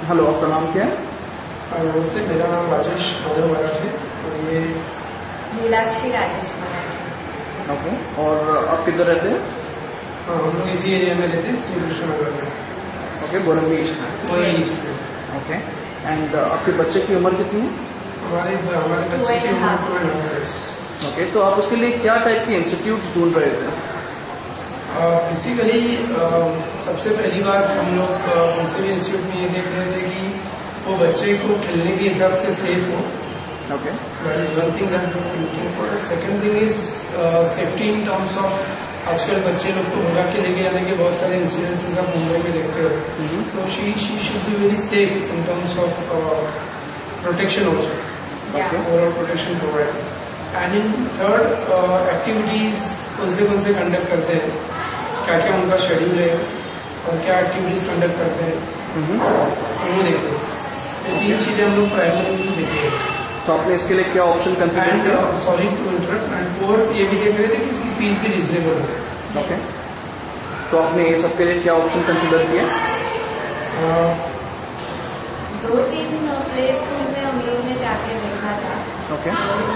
Hello, आपका नाम क्या है? नमस्ते, मेरा नाम राजेश मराठे और ये मीनाक्षी राजेश मराठे। ओके, और आप किधर रहते हैं? हम लोग इसी एरिया में रहते हैं, श्री कृष्ण नगर में। ओके, बोरंगी ईस्ट में। ओके, एंड आपके बच्चे की उम्र कितनी है? हमारे बच्चे की उम्र 2.5 years। ओके, तो आप उसके लिए क्या टाइप के इंस्टीट्यूट ढूंढ रहे थे? बेसिकली सबसे पहली बात हम लोग उनसे भी इंस्टीट्यूट में ये देख रहे थे कि वो बच्चे को खेलने के हिसाब से सेफ हो। Okay, that is one thing that we are looking for. Second thing is safety in terms of आजकल बच्चे लोग को भगा के लेके जाने के बहुत सारे इंसिडेंसेस आप मुंबई में देखते हो। तो she should be very safe in terms of protection also, overall protection provide. And in third, activities कौन से कंडक्ट करते हैं, क्या क्या उनका शेड्यूल है और क्या एक्टिविटीज कंडक्ट करते हैं, वो देखते हैं। ये तीन चीजें हम लोग प्राइमरी देखते हैं। तो आपने इसके लिए क्या ऑप्शन कंसिडर किया? Sorry to interrupt. And fourth, ये भी देख रहे थे कि उसकी फीस भी रिजनेबल हो। ओके, तो आपने ये सबके लिए क्या ऑप्शन कंसिडर किया? 2-3 प्ले स्कूल में हम लोग ने जाके देखा था। ओके,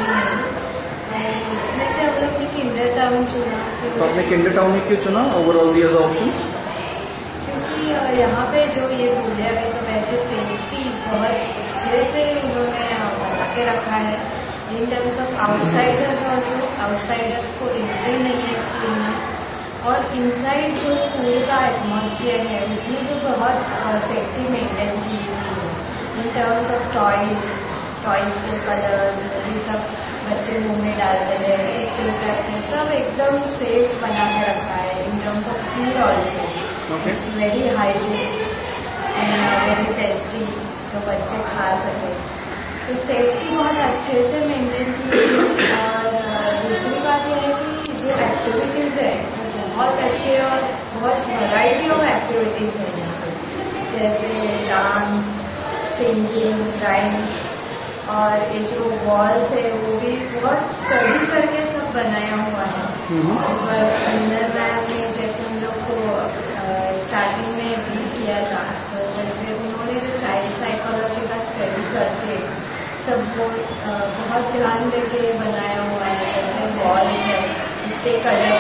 इसमें से हम लोग ने किंडर टाउन चुना। तो आपने किंडर टाउन ही क्यों चुना ओवरऑल दी अदर ऑप्शन? क्योंकि यहाँ पे जो ये बोले अभी, तो वैसे सेफ्टी बहुत अच्छे से उन्होंने बना के रखा है। In terms of outsiders also, outsiders को एंट्री नहीं है स्कूल में। और इनसाइड जो स्कूल का एटमॉस्फेयर है उसमें भी बहुत सेफ्टी मेंटेन की हुई है। इन टर्म्स ऑफ टॉयज के कलर्स, ये सब बच्चे मुंह में डालते हैं, करते हैं, सब एकदम सेफ बना के रखा है। In terms of food also it's very hygiene and very tasty, जो बच्चे खा सके। तो सेफ्टी बहुत अच्छे से मेंटेन की है। और दूसरी बात यह है कि जो एक्टिविटीज़ है वो बहुत अच्छे और बहुत वैरायटी ऑफ एक्टिविटीज़ है यहाँ पे, जैसे डांस, सिंगिंग, राइम्स। और ये जो वॉल्स है वो भी बहुत स्टडी करके सब बनाया हुआ है। और अंदर मैम ने जैसे हम लोग को स्टार्टिंग में भी किया था, तो जैसे उन्होंने जो चाइल्ड साइकोलॉजी का स्टडी करके सब वो बहुत ध्यान देके बनाया हुआ है। जैसे वॉल्स है, इसके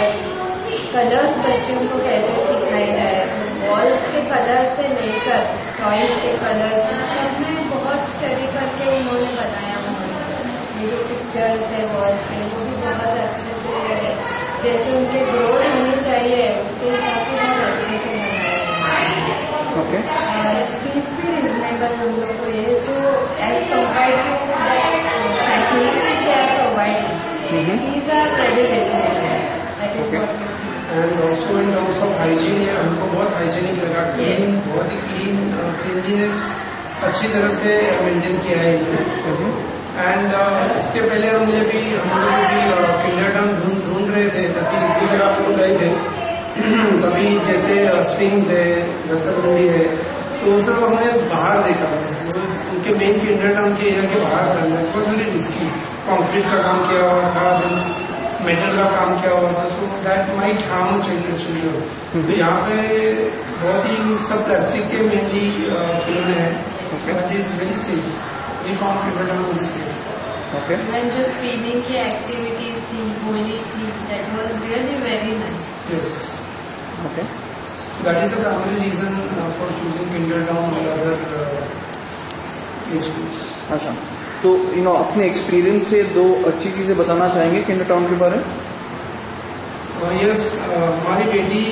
कलर्स बच्चों को कैसे सिखाई जाए, तो वॉल्स के कलर से लेकर टॉयज के कलर्स सब में बहुत स्टडी करके उन्होंने बनाया हुआ है। ये जो पिक्चर्स है वॉल्स पे, वो भी बहुत अच्छे से जैसे उनके ग्रोथ होनी चाहिए उसके हिसाब से बहुत अच्छे से बनाया है। ओके, फीस भी रिजनेबल हम लोग को ये जो as compare to facilities they are providing, these are very reasonable. That is what. And also in terms of hygiene, ये हमको बहुत हाइजीनिक लगा। क्लीन, बहुत ही क्लीनलीनेस अच्छी तरह से मेंटेन किया है इन्होंने। एंड इसके पहले हम लोग भी किंडर टाउन ढूंढ रहे थे, तभी जब आप लोग गए थे कभी जैसे स्विंग्स है, रसलबंदी है, तो वो सब हमने बाहर देखा। उनके मेन किंडर टाउन के एरिया के बाहर करना बहुत वेरी रिस्की। कॉन्क्रीट का काम किया हुआ था, मेटल का काम किया हुआ था, so that might harm children. तो यहाँ पे बहुत ही सब प्लास्टिक के मेनली खिलौने हैं। That is very safe. We found Kinder Town very safe. Okay, जो स्विमिंग की एक्टिविटीज थी, होली थी, that was really very nice. Yes, okay, that is the primary reason for choosing Kinder Town और other play schools. अच्छा, तो अपने experience से 2 अच्छी चीजें बताना चाहेंगे किंडर टाउन के बारे में? यस, हमारी बेटी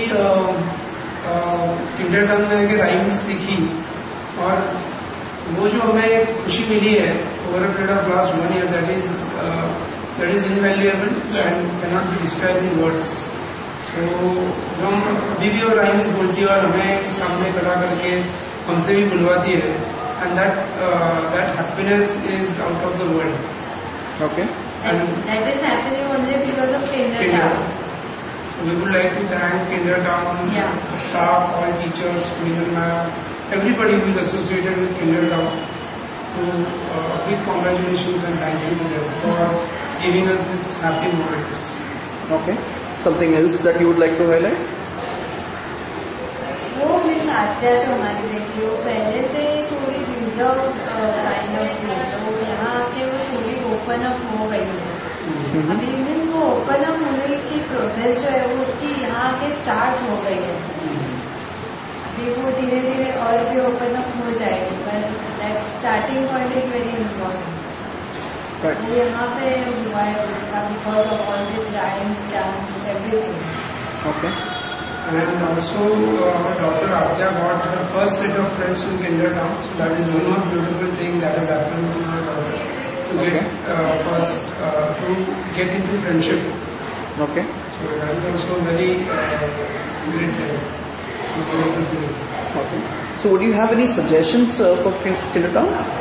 किंडर टाउन में आके राइम्स सीखी और वो जो हमें खुशी मिली है over a period of last 1 year, that is invaluable and can not be described in words. So जो हम अभी भी वो राइम्स बोलती है और हमें सामने खड़ा करके हमसे भी बुलवाती है, and that happiness is out of the world. Okay. And that is happening only because of Kinder Town. We would like to thank Kinder Town, staff, all teachers, Megan ma'am, everybody who is associated with Kinder Town. So big congratulations and thank you to them for giving us this happy moments. Okay. Something else that you would like to highlight? वो miss आत्या जो हमारी बेटी, वो पहले से थोड़ी reserve kind of थी, तो यहाँ आके वो थोड़ी ओपन अप हो गई है. अभी मीन्स वो ओपन अप होने की प्रोसेस जो है वो उसकी यहाँ आके स्टार्ट हो गई है. अभी वो धीरे धीरे और भी ओपन अप हो जाएगी, पर that starting point is very important. वो यहाँ पे हुआ है उसका because of all this rhymes, dance, everything. Okay. And also our daughter Adya got her first set of friends in kindergarten. So that is one more beautiful thing that has happened to our daughter. To get first to get into friendship. Okay. So that is also very great thing. Okay. So would you have any suggestions for kindergarten?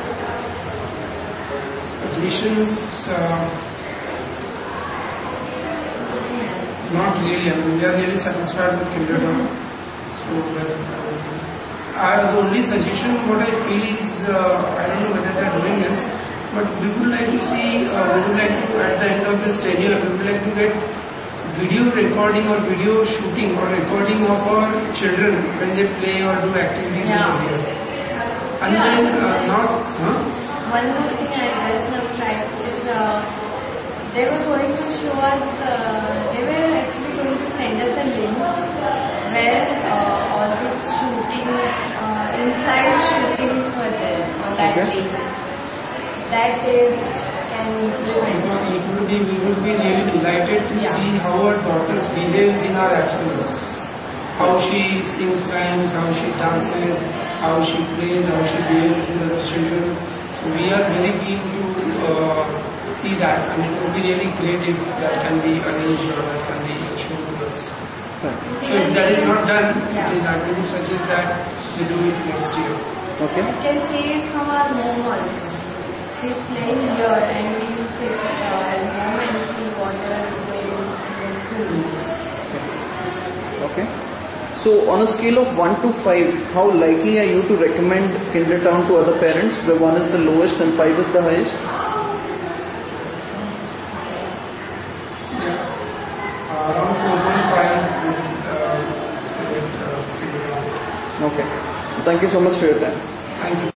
Suggestions? Not really. I mean, we are really satisfied with kindergarten. So the only suggestion what I feel is, I don't know whether they are doing this, but we would like to see, we would like to, at the end of this tenure, we would like to get video recording or video shooting or recording of our children when they play or do activities over here. And then One more thing I just now tried is they were going to show us, they were actually going to send us a link where all these shootings, inside shootings were there on that link. That they can implement. We would be really delighted to see how our daughter behaves in our absence. How she sings rhymes, how she dances, how she plays, how she behaves with other children. So we are very keen to see that, and it would be really great if that can be arranged or that can be shown to us. So if that is not done, then I would suggest that we do it next year. Okay. You can see it from our home also. She's playing here and we use it at home and see what they are doing in the schools. Okay. So on a scale of 1 to 5, how likely are you to recommend kindergarten to other parents, where 1 is the lowest and 5 is the highest? Around 4.5 Okay. Thank you so much for your time. Thank you.